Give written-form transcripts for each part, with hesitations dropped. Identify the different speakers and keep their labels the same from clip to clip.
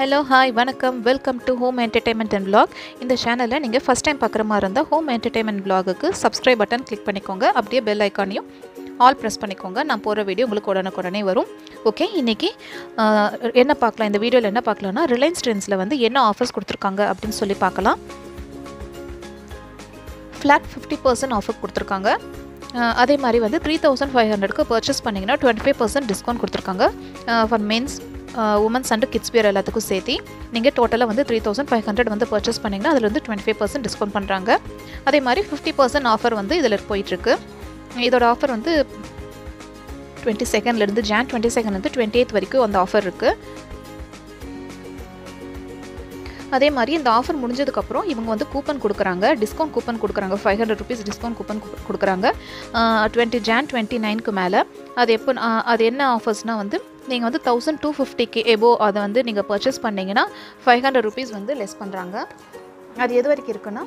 Speaker 1: Hello, hi, வணக்கம், welcome to Home Entertainment and Vlog. இந்த சேனலை நீங்கள் ஃபஸ்ட் டைம் பார்க்குற மாதிரி இருந்தால் ஹோம் என்டர்டெயின்மெண்ட் vlogக்கு சப்ஸ்கிரைப் பட்டன் கிளிக் பண்ணிக்கோங்க. அப்படியே பெல் ஐக்கானையும் ஆல் ப்ரெஸ் பண்ணிக்கோங்க. நான் போகிற வீடியோ உங்களுக்கு உடனுக்குடனே வரும். ஓகே, இன்றைக்கி என்ன பார்க்கலாம், இந்த வீடியோவில் என்ன பார்க்கலாம்னா ரிலையன்ஸ் ட்ரெண்ட்ஸில் வந்து என்ன ஆஃபர்ஸ் கொடுத்துருக்காங்க அப்படின்னு சொல்லி பார்க்கலாம். ஃப்ளாட் 50% ஆஃபர் கொடுத்துருக்காங்க. அதே மாதிரி வந்து 3500க்கு பர்ச்சேஸ் பண்ணிங்கன்னா 25% டிஸ்கவுண்ட் கொடுத்துருக்காங்க. For men's, women's and kids wear எல்லாத்துக்கும் சேர்த்து நீங்கள் டோட்டலாக வந்து 3500 வந்து பர்ச்சேஸ் பண்ணிங்கன்னா அதில் வந்து 25% டிஸ்கவுண்ட் பண்ணுறாங்க. அதே மாதிரி 50% ஆஃபர் வந்து இதில் போயிட்டுருக்கு. இதோட ஆஃபர் வந்து 22nd Jan 22nd 28th வரைக்கும் அந்த ஆஃபர் இருக்குது. அதே மாதிரி இந்த ஆஃபர் முடிஞ்சதுக்கப்புறம் இவங்க வந்து கூப்பன் கொடுக்குறாங்க, டிஸ்கவுண்ட் கூப்பன் கொடுக்குறாங்க. 500 rupees டிஸ்கவுண்ட் கூப்பன் கொடுக்குறாங்க 20 Jan 29க்கு மேலே. அது என்ன ஆஃபர்ஸ்னால் வந்து நீங்கள் வந்து 1250K எபோ அதை வந்து நீங்கள் பர்ச்சேஸ் பண்ணிங்கன்னா 500 rupees வந்து லெஸ் பண்ணுறாங்க. அது எது வரைக்கும் இருக்குன்னா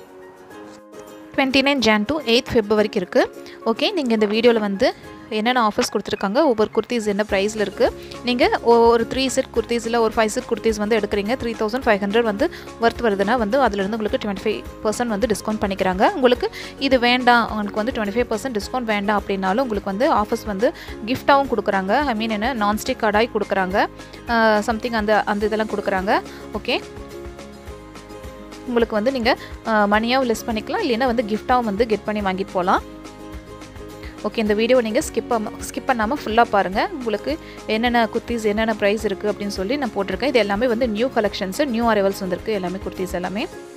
Speaker 1: 29 Jan to 8th Feb வரைக்கும் இருக்குது. ஓகே, நீங்கள் இந்த வீடியோவில் வந்து என்னென்ன ஆஃபர்ஸ் கொடுத்துருக்காங்க, ஒவ்வொரு குர்த்திஸ் என்ன ப்ரைஸில் இருக்குது, நீங்கள் ஒரு 3 செட் குர்த்திஸ் இல்லை ஒரு 5 செட் குர்த்திஸ் வந்து எடுக்கிறீங்க, 3500 வந்து ஒர்த் வருதுன்னா வந்து அதிலிருந்து உங்களுக்கு 25% வந்து டிஸ்கவுண்ட் பண்ணிக்கிறாங்க. உங்களுக்கு இது வேண்டாம், உங்களுக்கு வந்து 25% டிஸ்கவுண்ட் வேண்டாம் அப்படின்னாலும் உங்களுக்கு வந்து ஆஃபர்ஸ் வந்து கிஃப்டாகவும் கொடுக்குறாங்க. ஐ மீன் என்ன, நான்ஸ்டிக் கடாய் கொடுக்குறாங்க, சம்திங் அந்த இதெல்லாம் கொடுக்குறாங்க. ஓகே, உங்களுக்கு வந்து நீங்கள் மணியாகவும் லெஸ் பண்ணிக்கலாம், இல்லைன்னா வந்து கிஃப்டாகவும் வந்து கெட் பண்ணி வாங்கிட்டு போகலாம். ஓகே, இந்த வீடியோவை நீங்கள் ஸ்கிப் பண்ணாமல் ஃபுல்லாக பாருங்கள். உங்களுக்கு என்னென்ன குர்த்திஸ் என்னென்ன ப்ரைஸ் இருக்குது அப்படின்னு சொல்லி நான் போட்டிருக்கேன். இது எல்லாமே வந்து நியூ கலெக்ஷன்ஸு, நியூ அரைவல்ஸ் வந்திருக்கு எல்லாமே குர்த்திஸ் எல்லாமே.